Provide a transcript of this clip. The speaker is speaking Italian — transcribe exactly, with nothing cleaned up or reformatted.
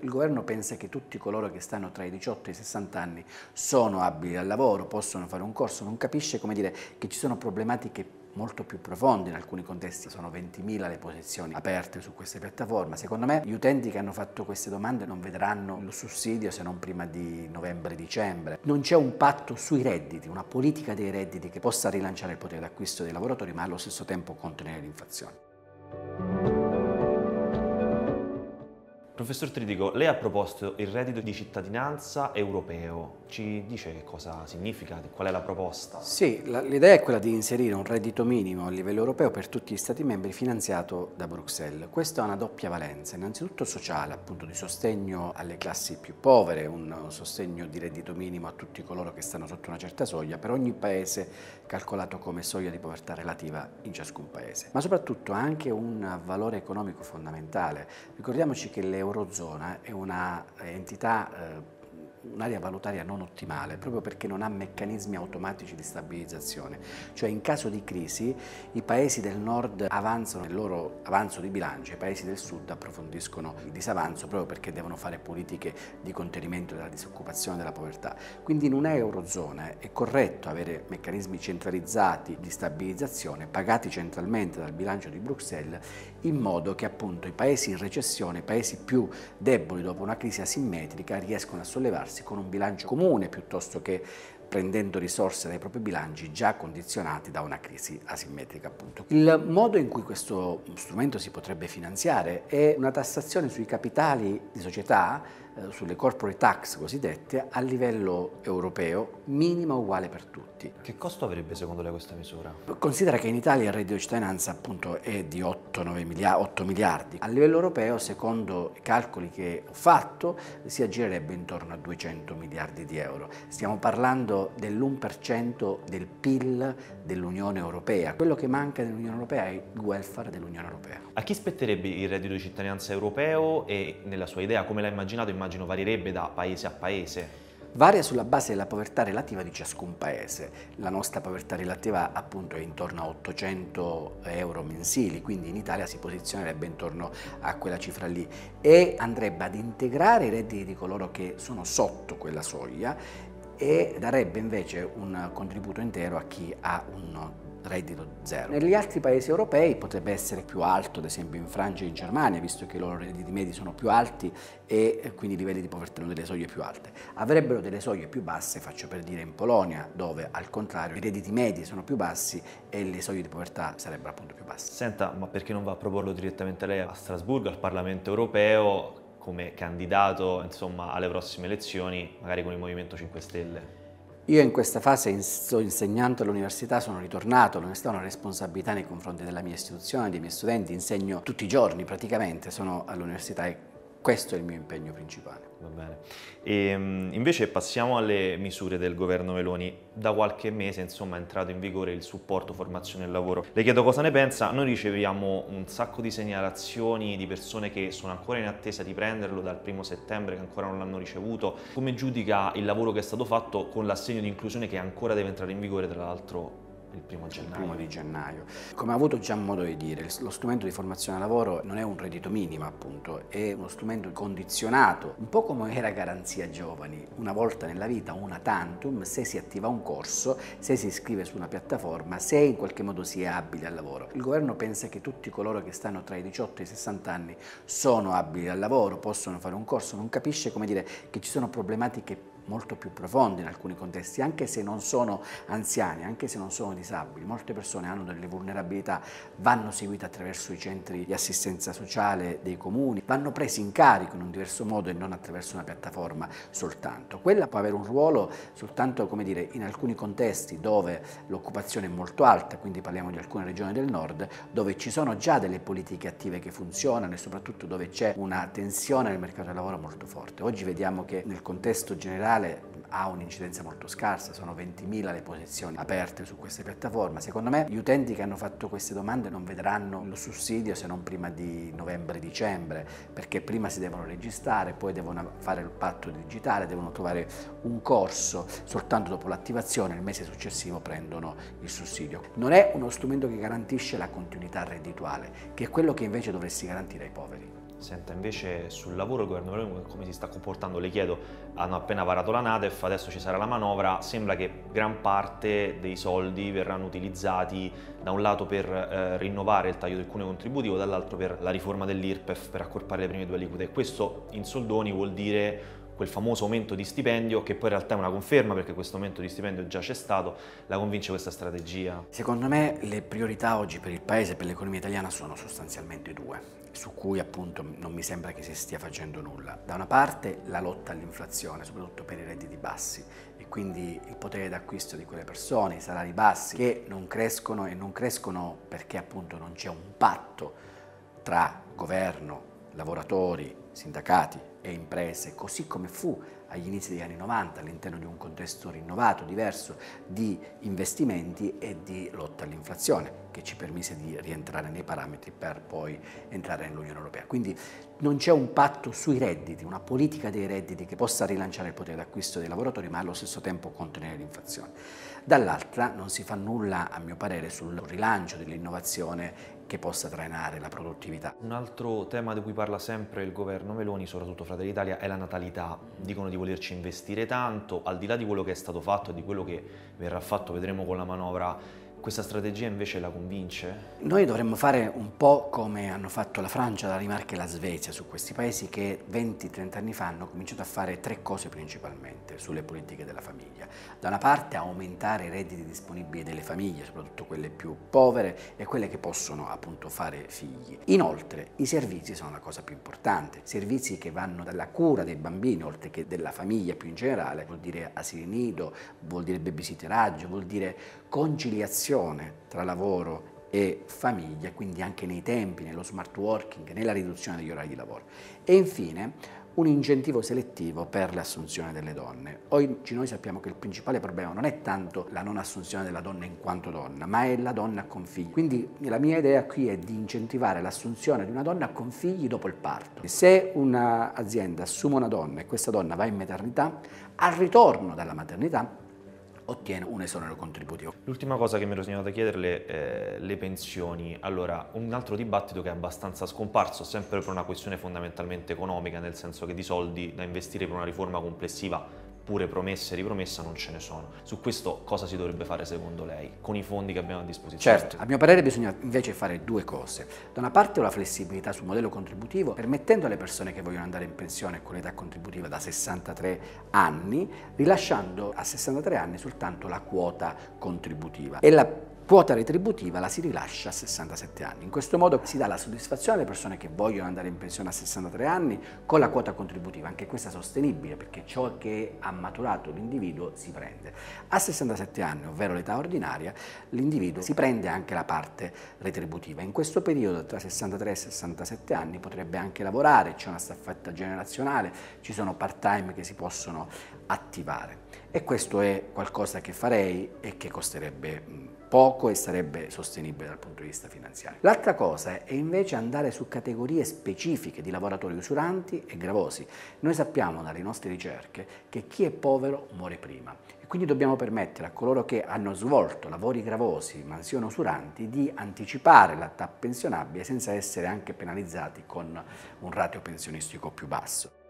Il governo pensa che tutti coloro che stanno tra i diciotto e i sessanta anni sono abili al lavoro, possono fare un corso, non capisce, come dire, che ci sono problematiche molto più profonde in alcuni contesti. Sono ventimila le posizioni aperte su queste piattaforme. Secondo me gli utenti che hanno fatto queste domande non vedranno il sussidio se non prima di novembre-dicembre. Non c'è un patto sui redditi, una politica dei redditi che possa rilanciare il potere d'acquisto dei lavoratori ma allo stesso tempo contenere l'inflazione. Professor Tridico, lei ha proposto il reddito di cittadinanza europeo. Ci dice che cosa significa, qual è la proposta? Sì, l'idea è quella di inserire un reddito minimo a livello europeo per tutti gli Stati membri finanziato da Bruxelles. Questo ha una doppia valenza, innanzitutto sociale, appunto di sostegno alle classi più povere, un sostegno di reddito minimo a tutti coloro che stanno sotto una certa soglia, per ogni paese calcolato come soglia di povertà relativa in ciascun paese. Ma soprattutto ha anche un valore economico fondamentale. Ricordiamoci che l'Eurozona è una entità eh, un'area valutaria non ottimale, proprio perché non ha meccanismi automatici di stabilizzazione. Cioè in caso di crisi i paesi del nord avanzano il loro avanzo di bilancio, i paesi del sud approfondiscono il disavanzo proprio perché devono fare politiche di contenimento della disoccupazione e della povertà. Quindi in una Eurozona è corretto avere meccanismi centralizzati di stabilizzazione pagati centralmente dal bilancio di Bruxelles, in modo che appunto i paesi in recessione, i paesi più deboli dopo una crisi asimmetrica, riescono a sollevarsi con un bilancio comune piuttosto che prendendo risorse dai propri bilanci già condizionati da una crisi asimmetrica, appunto. Il modo in cui questo strumento si potrebbe finanziare è una tassazione sui capitali di società, eh, sulle corporate tax cosiddette, a livello europeo, minima uguale per tutti. Che costo avrebbe secondo lei questa misura? Considera che in Italia il reddito di cittadinanza appunto è di otto miliardi. A livello europeo, secondo i calcoli che ho fatto, si aggirerebbe intorno a duecento miliardi di euro. Stiamo parlando dell'uno per cento del P I L dell'Unione Europea. Quello che manca nell'Unione Europea è il welfare dell'Unione Europea. A chi spetterebbe il reddito di cittadinanza europeo e nella sua idea, come l'ha immaginato, immagino varierebbe da paese a paese? Varia sulla base della povertà relativa di ciascun paese. La nostra povertà relativa appunto è intorno a ottocento euro mensili, quindi in Italia si posizionerebbe intorno a quella cifra lì e andrebbe ad integrare i redditi di coloro che sono sotto quella soglia e darebbe invece un contributo intero a chi ha un reddito zero. Negli altri paesi europei potrebbe essere più alto, ad esempio in Francia e in Germania, visto che i loro redditi medi sono più alti e quindi i livelli di povertà hanno delle soglie più alte. Avrebbero delle soglie più basse, faccio per dire in Polonia, dove al contrario i redditi medi sono più bassi e le soglie di povertà sarebbero appunto più basse. Senta, ma perché non va a proporlo direttamente lei a Strasburgo, al Parlamento europeo, come candidato insomma alle prossime elezioni, magari con il Movimento cinque Stelle? Io in questa fase sto insegnando all'università, sono ritornato, l'università ha una responsabilità nei confronti della mia istituzione, dei miei studenti, insegno tutti i giorni praticamente, sono all'università e questo è il mio impegno principale. Va bene. E, invece passiamo alle misure del governo Meloni. Da qualche mese insomma è entrato in vigore il supporto formazione e lavoro. Le chiedo cosa ne pensa. Noi riceviamo un sacco di segnalazioni di persone che sono ancora in attesa di prenderlo dal primo settembre, che ancora non l'hanno ricevuto. Come giudica il lavoro che è stato fatto con l'assegno di inclusione che ancora deve entrare in vigore tra l'altro il primo gennaio. Il primo di gennaio. Come ho avuto già modo di dire, lo strumento di formazione al lavoro non è un reddito minimo appunto, è uno strumento condizionato, un po' come era Garanzia Giovani, una volta nella vita, una tantum, se si attiva un corso, se si iscrive su una piattaforma, se in qualche modo si è abile al lavoro. Il governo pensa che tutti coloro che stanno tra i diciotto e i sessanta anni sono abili al lavoro, possono fare un corso, non capisce, come dire, che ci sono problematiche molto più profonde in alcuni contesti, anche se non sono anziani, anche se non sono disabili. Molte persone hanno delle vulnerabilità, vanno seguite attraverso i centri di assistenza sociale dei comuni, vanno presi in carico in un diverso modo e non attraverso una piattaforma soltanto. Quella può avere un ruolo soltanto, come dire, in alcuni contesti dove l'occupazione è molto alta, quindi parliamo di alcune regioni del nord, dove ci sono già delle politiche attive che funzionano e soprattutto dove c'è una tensione nel mercato del lavoro molto forte. Oggi vediamo che nel contesto generale ha un'incidenza molto scarsa, sono ventimila le posizioni aperte su queste piattaforme. Secondo me gli utenti che hanno fatto queste domande non vedranno lo sussidio se non prima di novembre-dicembre, perché prima si devono registrare, poi devono fare il patto digitale, devono trovare un corso, soltanto dopo l'attivazione il mese successivo prendono il sussidio. Non è uno strumento che garantisce la continuità reddituale, che è quello che invece dovresti garantire ai poveri. Senta, invece sul lavoro il governo Meloni come si sta comportando? Le chiedo, hanno appena varato la NADEF, adesso ci sarà la manovra, sembra che gran parte dei soldi verranno utilizzati da un lato per eh, rinnovare il taglio del cuneo contributivo, dall'altro per la riforma dell'I R P E F per accorpare le prime due aliquote. Questo in soldoni vuol dire quel famoso aumento di stipendio, che poi in realtà è una conferma perché questo aumento di stipendio già c'è stato. La convince questa strategia? Secondo me le priorità oggi per il Paese e per l'economia italiana sono sostanzialmente due, su cui appunto non mi sembra che si stia facendo nulla. Da una parte la lotta all'inflazione, soprattutto per i redditi bassi, e quindi il potere d'acquisto di quelle persone, i salari bassi che non crescono, e non crescono perché appunto non c'è un patto tra governo, lavoratori, sindacati e imprese, così come fu agli inizi degli anni novanta all'interno di un contesto rinnovato, diverso di investimenti e di lotta all'inflazione, che ci permise di rientrare nei parametri per poi entrare nell'Unione Europea. Quindi non c'è un patto sui redditi, una politica dei redditi che possa rilanciare il potere d'acquisto dei lavoratori, ma allo stesso tempo contenere l'inflazione. Dall'altra non si fa nulla, a mio parere, sul rilancio dell'innovazione che possa trainare la produttività. Un altro tema di cui parla sempre il governo Meloni, soprattutto Fratelli d'Italia, è la natalità. Dicono di volerci investire tanto, al di là di quello che è stato fatto e di quello che verrà fatto, vedremo con la manovra. Questa strategia invece la convince? Noi dovremmo fare un po' come hanno fatto la Francia, la Danimarca e la Svezia, su questi paesi che venti trenta anni fa hanno cominciato a fare tre cose principalmente sulle politiche della famiglia. Da una parte aumentare i redditi disponibili delle famiglie, soprattutto quelle più povere e quelle che possono appunto fare figli. Inoltre i servizi sono la cosa più importante, servizi che vanno dalla cura dei bambini oltre che della famiglia più in generale, vuol dire asili nido, vuol dire babysitteraggio, vuol dire conciliazione tra lavoro e famiglia, quindi anche nei tempi, nello smart working, nella riduzione degli orari di lavoro. E infine un incentivo selettivo per l'assunzione delle donne. Oggi noi sappiamo che il principale problema non è tanto la non assunzione della donna in quanto donna, ma è la donna con figli. Quindi la mia idea qui è di incentivare l'assunzione di una donna con figli dopo il parto. Se un'azienda assume una donna e questa donna va in maternità, al ritorno dalla maternità ottiene un esonero contributivo. L'ultima cosa che mi ero segnato da chiederle è le pensioni. Allora, un altro dibattito che è abbastanza scomparso, sempre per una questione fondamentalmente economica, nel senso che di soldi da investire per una riforma complessiva, pure promesse e ripromessa, non ce ne sono. Su questo cosa si dovrebbe fare secondo lei, con i fondi che abbiamo a disposizione? Certo, a mio parere bisogna invece fare due cose. Da una parte la flessibilità sul modello contributivo, permettendo alle persone che vogliono andare in pensione con l'età contributiva da sessantatré anni, rilasciando a sessantatré anni soltanto la quota contributiva. E la quota retributiva la si rilascia a sessantasette anni. In questo modo si dà la soddisfazione alle persone che vogliono andare in pensione a sessantatré anni con la quota contributiva, anche questa sostenibile, perché ciò che ha maturato l'individuo si prende. A sessantasette anni, ovvero l'età ordinaria, l'individuo si prende anche la parte retributiva. In questo periodo, tra sessantatré e sessantasette anni, potrebbe anche lavorare, c'è una staffetta generazionale, ci sono part-time che si possono attivare. E questo è qualcosa che farei e che costerebbe poco e sarebbe sostenibile dal punto di vista finanziario. L'altra cosa è invece andare su categorie specifiche di lavoratori usuranti e gravosi. Noi sappiamo dalle nostre ricerche che chi è povero muore prima e quindi dobbiamo permettere a coloro che hanno svolto lavori gravosi, mansioni usuranti, di anticipare l'età pensionabile senza essere anche penalizzati con un ratio pensionistico più basso.